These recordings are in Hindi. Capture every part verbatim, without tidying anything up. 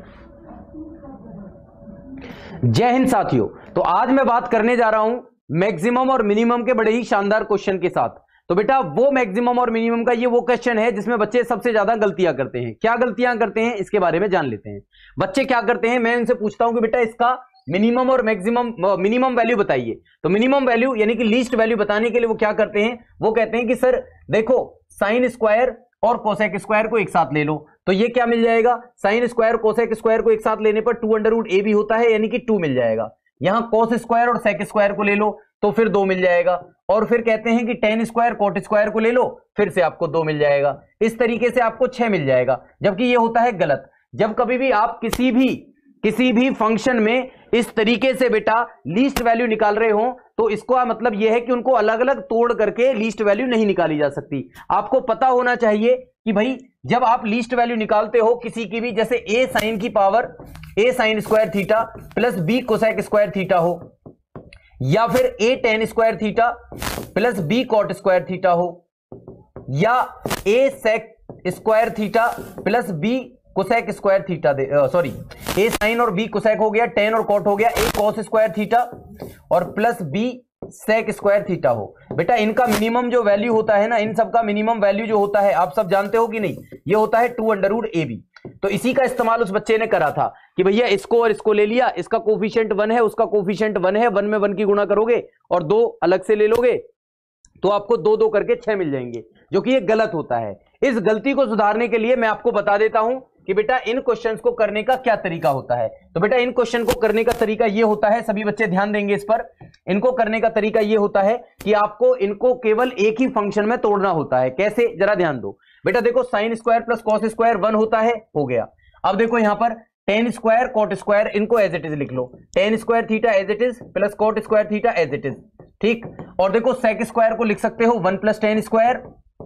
जय हिंद साथियों। तो आज मैं बात करने जा रहा हूं मैक्सिमम और मिनिमम के बड़े ही शानदार क्वेश्चन के साथ। तो बेटा वो मैक्सिमम और मिनिमम का ये वो क्वेश्चन है जिसमें बच्चे सबसे ज्यादा गलतियां करते हैं। क्या गलतियां करते हैं इसके बारे में जान लेते हैं। बच्चे क्या करते हैं, मैं इनसे पूछता हूं कि बेटा इसका मिनिमम और मैक्सिमम मिनिमम वैल्यू बताइए। तो मिनिमम वैल्यू यानी कि लीस्ट वैल्यू बताने के लिए वो क्या करते हैं, वो कहते हैं कि सर देखो साइन स्क्वायर और कोसेक स्क्वायर को एक साथ ले लो। तो ये क्या मिल जाएगा, साइन स्क्वायर कोसेक स्क्वायर को एक साथ लेने पर टू अंडर रूट ए भी होता है यानी कि टू मिल जाएगा। यहां कोस स्क्वायर और सेक स्क्वायर को ले लो तो फिर दो मिल जाएगा। और फिर कहते हैं कि टेन स्क्वायर कोट स्क्वायर को ले लो, फिर से आपको दो मिल जाएगा। इस तरीके से आपको छह मिल जाएगा, जबकि ये होता है गलत। जब कभी भी आप किसी भी किसी भी फंक्शन में इस तरीके से बेटा लीस्ट वैल्यू निकाल रहे हो तो इसको मतलब यह है कि उनको अलग अलग तोड़ करके लीस्ट वैल्यू नहीं निकाली जा सकती। आपको पता होना चाहिए कि भाई जब आप लीस्ट वैल्यू निकालते हो किसी की भी, जैसे ए साइन की power A sine square theta plus B cosec square theta हो, या फिर A tan square theta plus B cot square theta हो, या A sec square theta plus B cosec square theta दे सॉरी ए साइन और बी कोसेक हो गया, टेन और कॉट हो गया, ए कॉस स्क्वायर थीटा और plus B sec square theta हो। बेटा इनका मिनिमम जो वैल्यू होता है ना, इन सब का मिनिमम वैल्यू जो होता है आप सब जानते हो कि नहीं, ये होता है two under root A B. तो इसी का इस्तेमाल उस बच्चे ने करा था कि भैया इसको और इसको ले लिया, इसका कोफिशिएंट वन है उसका कोफिशिएंट वन है, वन में वन की गुणा करोगे और दो अलग से ले लोगे तो आपको दो दो करके छह मिल जाएंगे, जो कि ये गलत होता है। इस गलती को सुधारने के लिए मैं आपको बता देता हूं कि बेटा इन क्वेश्चंस को करने का क्या तरीका होता है। तो बेटा इन क्वेश्चन को करने का तरीका ये होता है, सभी बच्चे ध्यान देंगे इस पर। इनको करने का तरीका ये होता है कि आपको इनको केवल एक ही फंक्शन में तोड़ना होता है। कैसे, जरा ध्यान दो। बेटा देखो sine square plus cos square one होता है, हो गया। अब देखो यहां पर टेन स्क्वायर कॉट स्क्वायर, इनको एज इट इज लिख लो, tan square theta as it is plus cot square theta as it is, ठीक। और देखो सेक स्क्वायर को लिख सकते हो वन प्लस टेन स्क्वायर,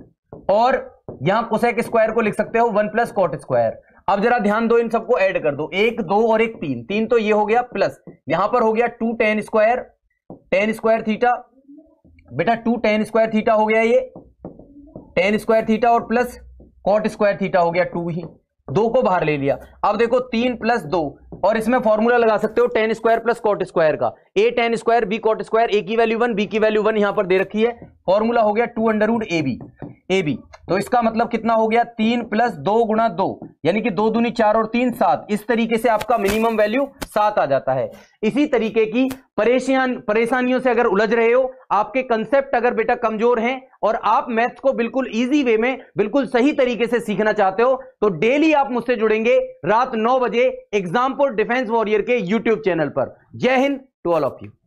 और यहां कोसेक स्क्वायर को लिख सकते हो वन प्लस कॉट स्क्वायर। अब जरा ध्यान दो, इन सबको ऐड कर दो, एक दो और एक तीन, तीन तो ये हो गया प्लस यहां पर हो गया two tan square tan square theta, बेटा टू टेन स्क्वायर थीटा हो गया, ये टेन स्क्वायर थीटा और प्लस कॉट स्क्वायर थीटा हो गया टू ही, दो को बाहर ले लिया। अब देखो तीन प्लस दो, और इसमें फॉर्मूला लगा सकते हो tan square plus cot square का, A tan square B cot square, A की वैल्यू वन बी की वैल्यू वन यहां पर दे रखी है, फॉर्मूला हो गया two under root A B A B. तो इसका मतलब कितना हो गया, तीन प्लस दो गुणा दो, यानी कि दो दूनी चार और तीन सात। इस तरीके से आपका मिनिमम वैल्यू सात आ जाता है। इसी तरीके की परेशान परेशानियों से अगर उलझ रहे हो, आपके कंसेप्ट अगर बेटा कमजोर हैं और आप मैथ्स को बिल्कुल इजी वे में बिल्कुल सही तरीके से सीखना चाहते हो, तो डेली आप मुझसे जुड़ेंगे रात नौ बजे एग्जाम फॉर डिफेंस वॉरियर के यूट्यूब चैनल पर। जय हिंद टू ऑल ऑफ यू।